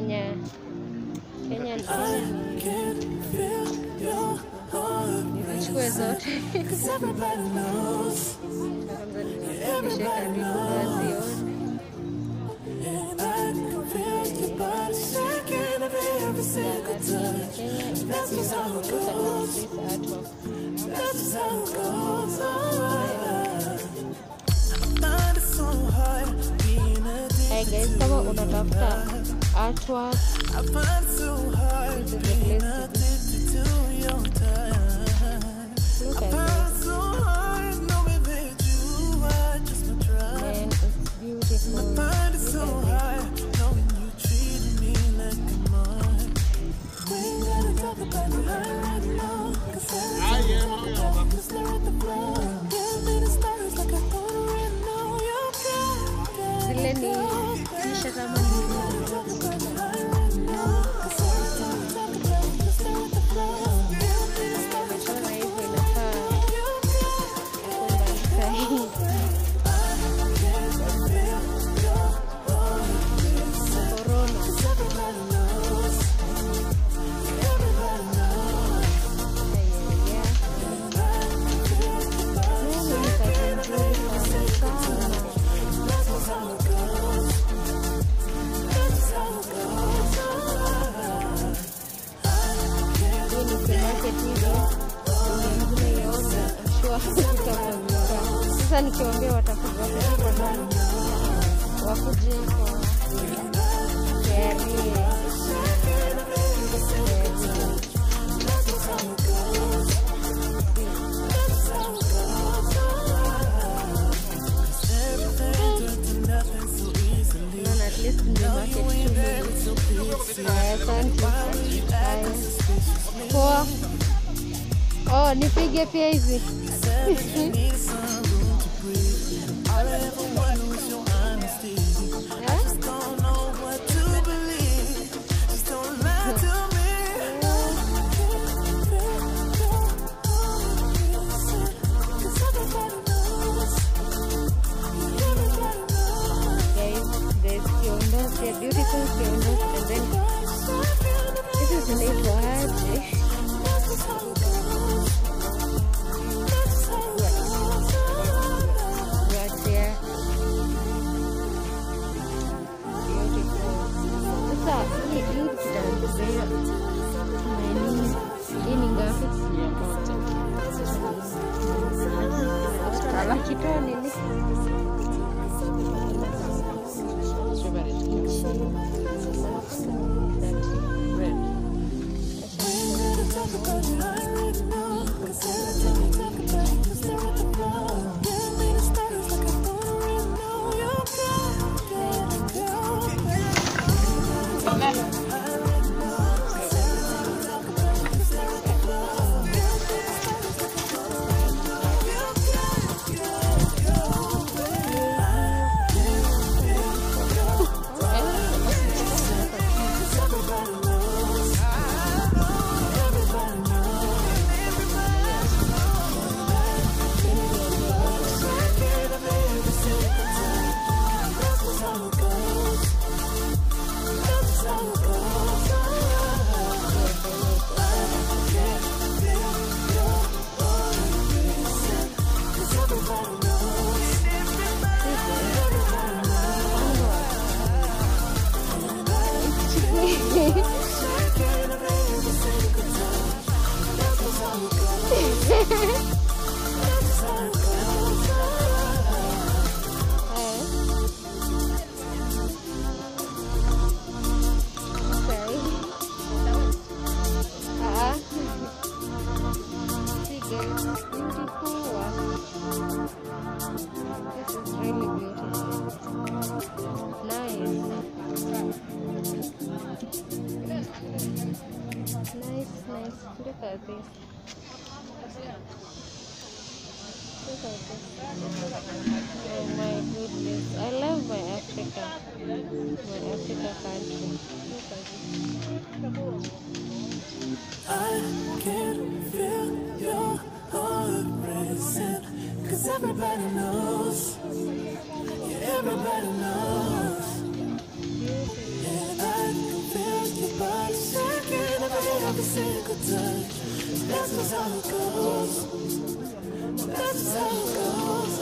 Kenya nichukue zote. Kwanza nifikishe karibu wazione. Hey guys, kama unatafuta artwork, this is the place to be. Look at this. Man, it's beautiful. Look at this. Zile ni kisha kama sasa nikiwaambia watakuja wakuje kwa at least in the market poa. Oh, nipige pia hizi. They're beautiful candles, and then this is an Edward. Right there. Beautiful. Sasa hii tutaanzia nini ngapi? Ala kita nini? Look at this. Look at this. Oh my goodness. I love my Africa. My Africa country. Look at this. I can feel your heart racing, 'cause everybody knows. Yeah, everybody knows. And I can feel single touch. That's just how it goes. That's just how it goes.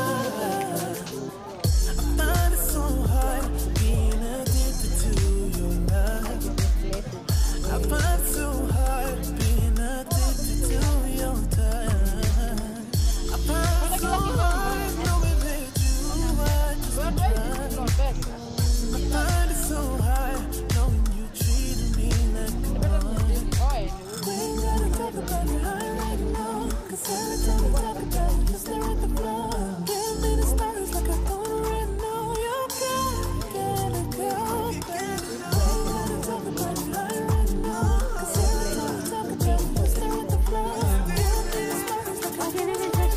I find it so hard being addicted to your love. I find it so hard being addicted to your touch. I find it so hard knowing that you are just a drug. I find it so hard knowing you treated me like one. We ain't gotta talk about it right now, 'cause every time we talk about it, you stare at the floor. Give me the stars like I don't already know. You gotta go. We ain't gotta talk about it right now, 'cause every time we talk about it, you stare at the floor. Give me the stars like I don't already know.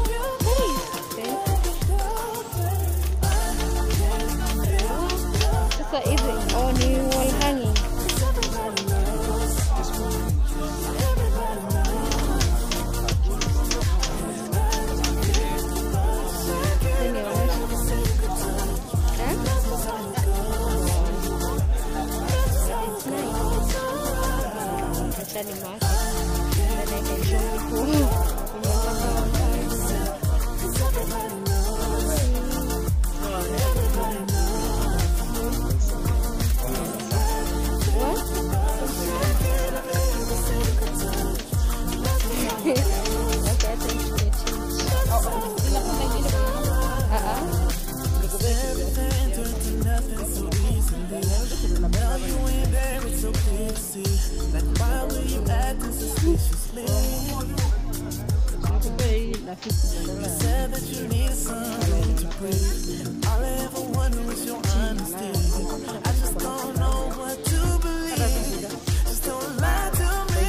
So is it on you wall hanging? Said that you need something to breathe. All I ever wonder is your honesty. I just don't know what to believe. Just don't lie to me.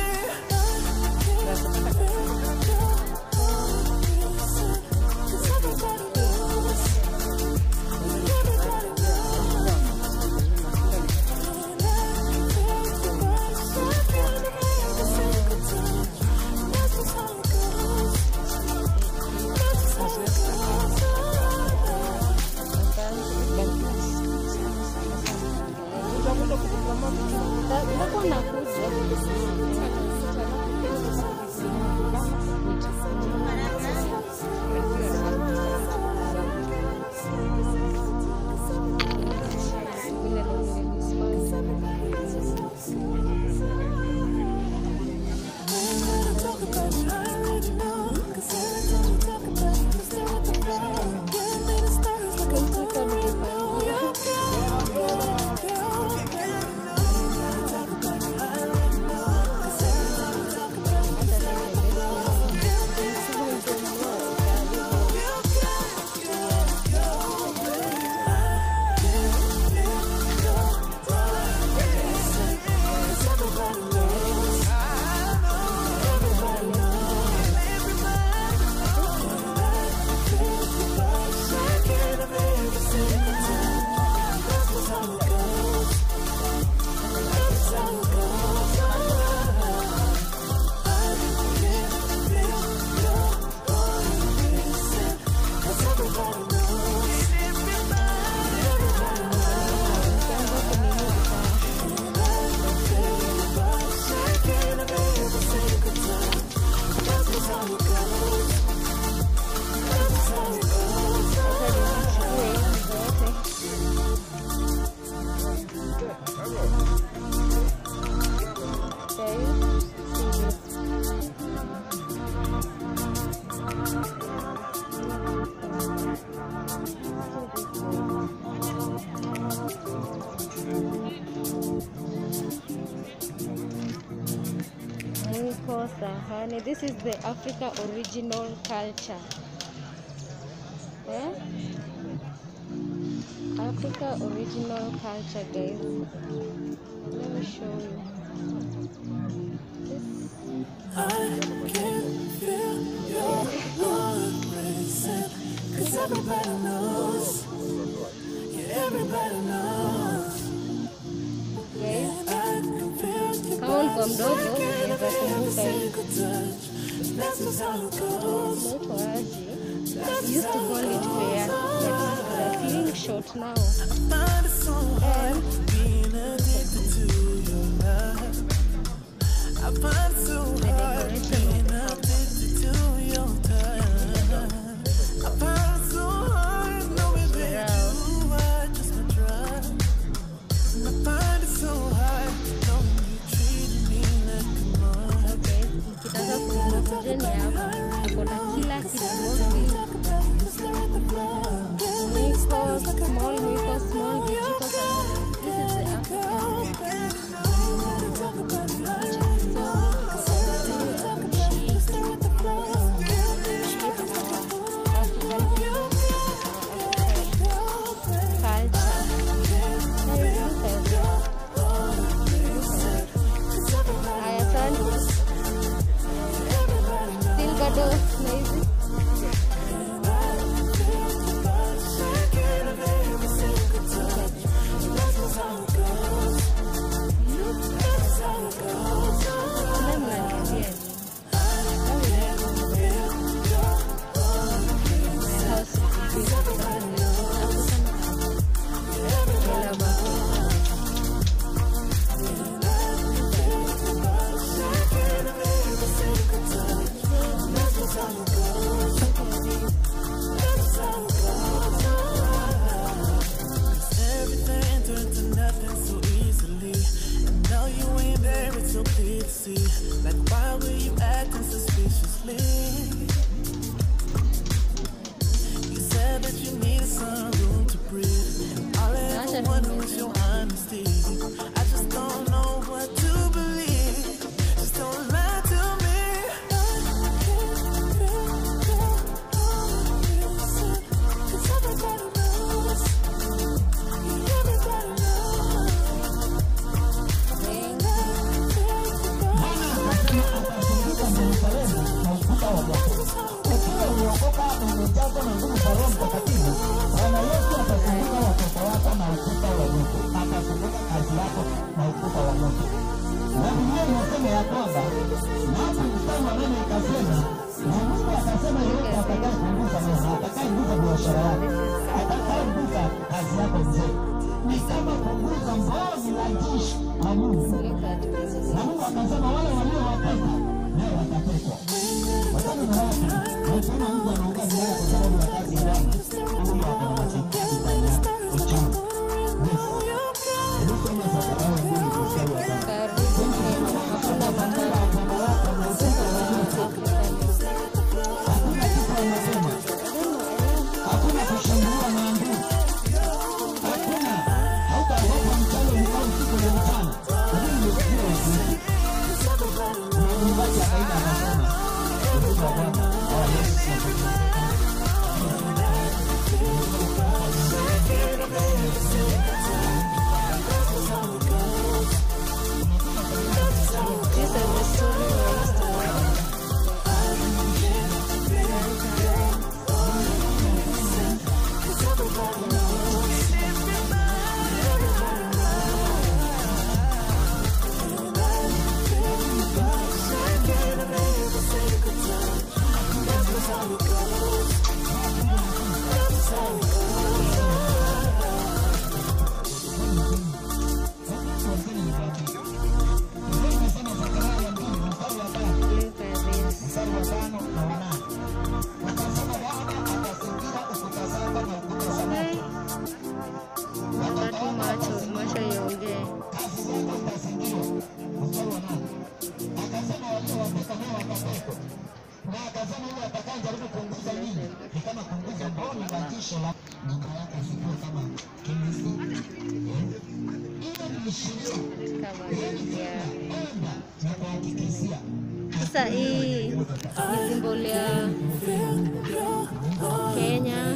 Honey, this is the Africa original culture. Yeah? Africa original culture, guys. Let me show you. I can feel your heart racing, 'cause everybody knows. Yeah, everybody knows. Guys, I can feel your kama ulikuwa mdogo unaweza kumbuka hii. That's just how it goes. Used to call it fair, but they're feeling short now. Find it so hard being addicted to your love. find so hard being addicted to your touch. I find so hard knowing that you are just my drug. I find it so hard knowing you treating me like a mother. Kitaka kumwojeni hapa akona kila kitu small, mwiko small, vijiko sana. This is the Sasa hii ni simbol ya Kenya.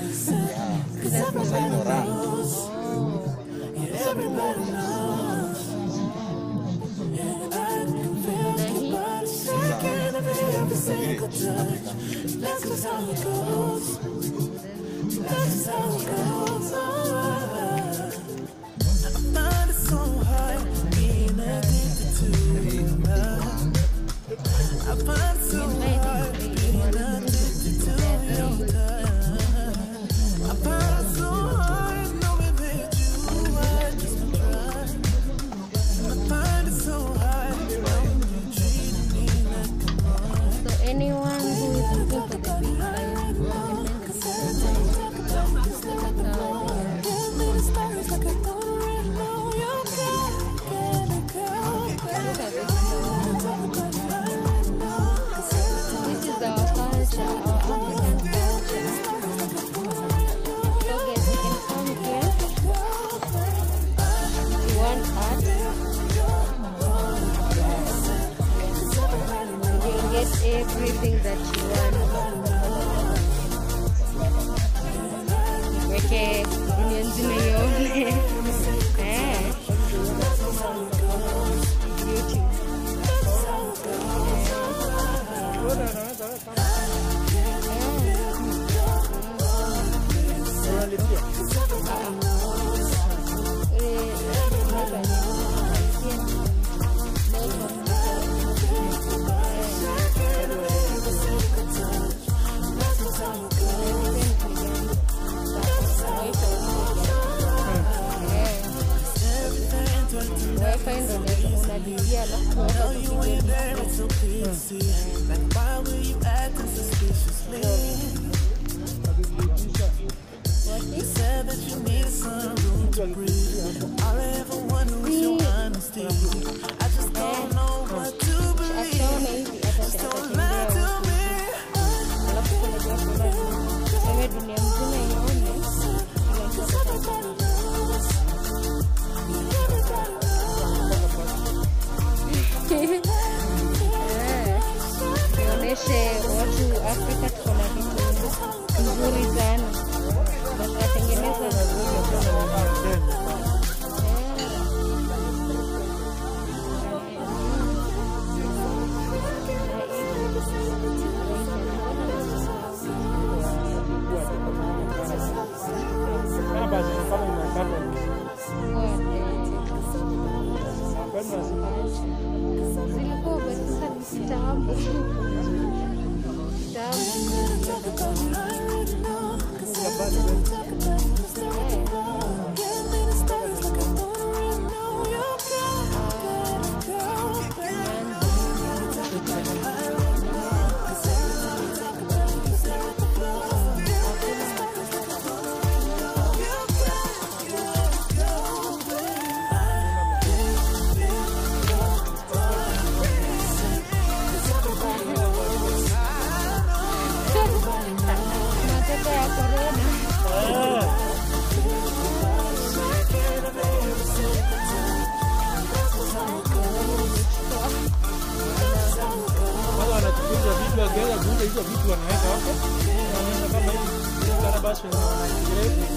I find so hard being addicted to your touch. I find so hard knowing that you are just a drug. I find it so hard knowing you treat Weke dunia nzima ione. Watu Afrika tuko na vitu nzuri sana. Tunatengeneza zilikuwa basi kitambo. Hizo vitu wanaweka hapo, kama hivi basi